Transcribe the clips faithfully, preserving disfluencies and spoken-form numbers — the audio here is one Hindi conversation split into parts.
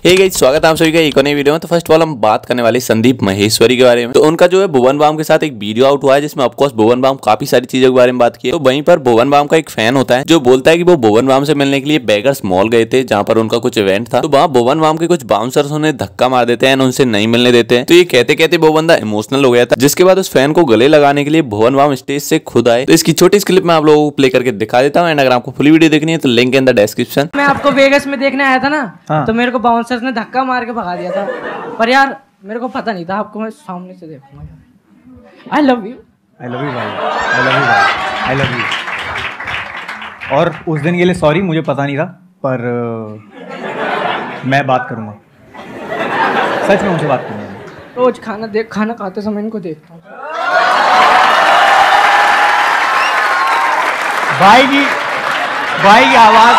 हे गाइस, स्वागत है आप सभी का एक और नई वीडियो में। तो फर्स्ट ऑफ ऑल हम बात करने वाले संदीप माहेश्वरी के बारे में। तो उनका जो है भुवन बाम के साथ एक वीडियो आउट हुआ है जिसमें ऑफकोर्स भुवन बाम काफी सारी चीजों के बारे में बात की है। तो वहीं पर भुवन बाम का एक फैन होता है जो बोलता है कि वो भुवन बाम से मिलने के लिए बेगर्स मॉल गए थे जहाँ पर उनका कुछ इवेंट था। तो वहाँ भुवन बाम के कुछ बाउंसर्स उन्हें धक्का मार देते हैं, उनसे नहीं मिलने देते हैं। तो ये कहते कहते वो बंदा इमोशनल हो गया था, जिसके बाद उस फैन को गले लगाने के लिए भुवन बाम स्टेज से खुद आए। तो इसकी छोटी क्लिप मैं आप लोगों को प्ले करके दिखा देता हूँ। एंड अगर आपको फुल वीडियो देखनी है तो लिंक इन द डिस्क्रिप्शन। मैं आपको वेगस में देखने आया था ना, हाँ। तो मेरे को बाउंसर्स ने धक्का मार के भगा दिया था, पर यार मेरे को पता नहीं था आपको मैं सामने से देखूंगा। I love you, I love you भाई, आई लव यू भाई, आई लव यू। और उस दिन के लिए सॉरी, मुझे पता नहीं था, पर uh, मैं बात करूंगा, सच में मुझे बात करूंगा। रोज खाना देख खाना खाते समय इनको देखता हूँ। भाई की भाई की आवाज,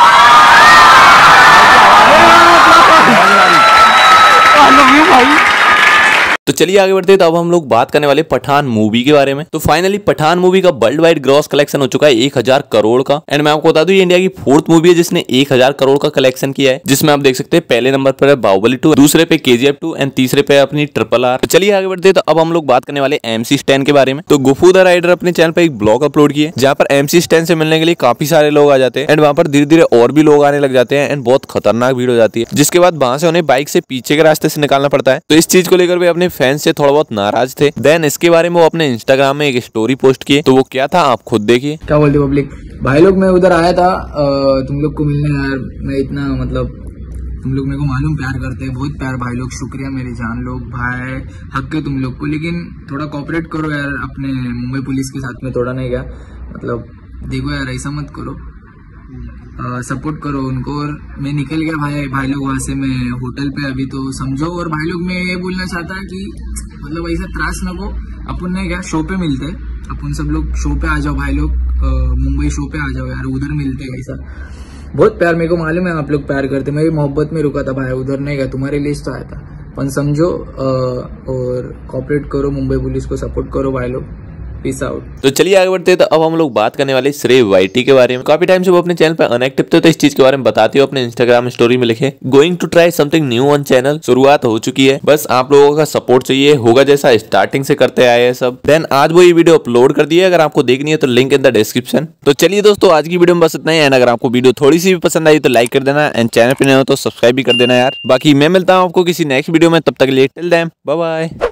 आई लव यू भाई। तो चलिए आगे बढ़ते हैं। तो अब हम लोग बात करने वाले पठान मूवी के बारे में। तो फाइनली पठान मूवी का वर्ल्ड वाइड ग्रॉस कलेक्शन हो चुका है एक हजार करोड़ का। एंड मैं आपको बता दूं ये इंडिया की फोर्थ मूवी है जिसने एक हजार करोड़ का कलेक्शन किया है, जिसमें आप देख सकते हैं पहले नंबर पर है बाहुबली टू, दूसरे पे केजीएफ टू एंड तीसरे पे अपनी ट्रिपल आर। तो चलिए आगे बढ़ते हैं। तो अब हम लोग बात करने वाले एमसी स्टैन के बारे में। तो गुफू द राइडर अपने चैनल पर एक ब्लॉग अपलोड किए जहाँ पर एमसी स्टैन से मिलने के लिए काफी सारे लोग आ जाते हैं। एंड वहाँ पर धीरे धीरे और भी लोग आने लग जाते हैं एंड बहुत खतरनाक भीड़ हो जाती है, जिसके बाद वहां से उन्हें बाइक से पीछे के रास्ते से निकालना पड़ता है। तो इस चीज को लेकर वे अपने फैंस से थोड़ा बहुत नाराज थे। देन इसके बारे में वो अपने इंस्टाग्राम में एक स्टोरी पोस्ट किए। तो वो क्या था आप खुद देखिए। क्या बोलते पब्लिक भाई लोग, मैं उधर आया था आ, तुम लोग को मिलने यार। मैं इतना मतलब तुम लोग मेरे को मालूम प्यार करते हैं, बहुत प्यार भाई लोग, शुक्रिया मेरे जान लोग, भाई हक है तुम लोग को। लेकिन थोड़ा कोऑपरेट करो यार अपने मुंबई पुलिस के साथ में, थोड़ा नहीं क्या मतलब देखो यार, ऐसा मत करो, सपोर्ट करो उनको। और मैं निकल गया भाई भाई लोग वहाँ से, मैं होटल पे अभी, तो समझो। और भाई लोग मैं ये बोलना चाहता है कि मतलब ऐसा त्रास न को, अपन ने क्या शो पे मिलते, अपन सब लोग शो पे आ जाओ भाई लोग, मुंबई शो पे आ जाओ यार, उधर मिलते हैं। ऐसा बहुत प्यार, मेरे को मालूम है आप लोग प्यार करते। मैं मोहब्बत में रुका था भाई, उधर नहीं गया, तुम्हारे लिस्ट आया था। पर समझो और कॉपरेट करो, मुंबई पुलिस को सपोर्ट करो भाई लोग। Peace out. तो चलिए आगे बढ़ते हैं। तो अब हम लोग बात करने वाले श्रेय वाईटी के बारे में। काफी टाइम से वो अपने चैनल पर अनएक्टिव थे, तो इस चीज के बारे में बताते हो अपने इंस्टाग्राम स्टोरी में लिखे, going to try something new on channel. शुरुआत हो चुकी है, बस आप लोगों का सपोर्ट चाहिए, होगा जैसा स्टार्टिंग से करते आए हैं सब। देन आज वो ये वीडियो अपलोड कर दी है, अगर आपको देखनी है तो लिंक इन द डिस्क्रिप्शन। तो चलिए दोस्तों आज की वीडियो में बस इतना ही। एंड अगर आपको वीडियो थोड़ी सी भी पसंद आई तो लाइक कर देना, एंड चैनल पे नए हो तो सब्सक्राइब भी कर देना यार। बाकी मैं मिलता हूँ आपको किसी नेक्स्ट वीडियो में, तब तक के लिए टिल देन बाय बाय।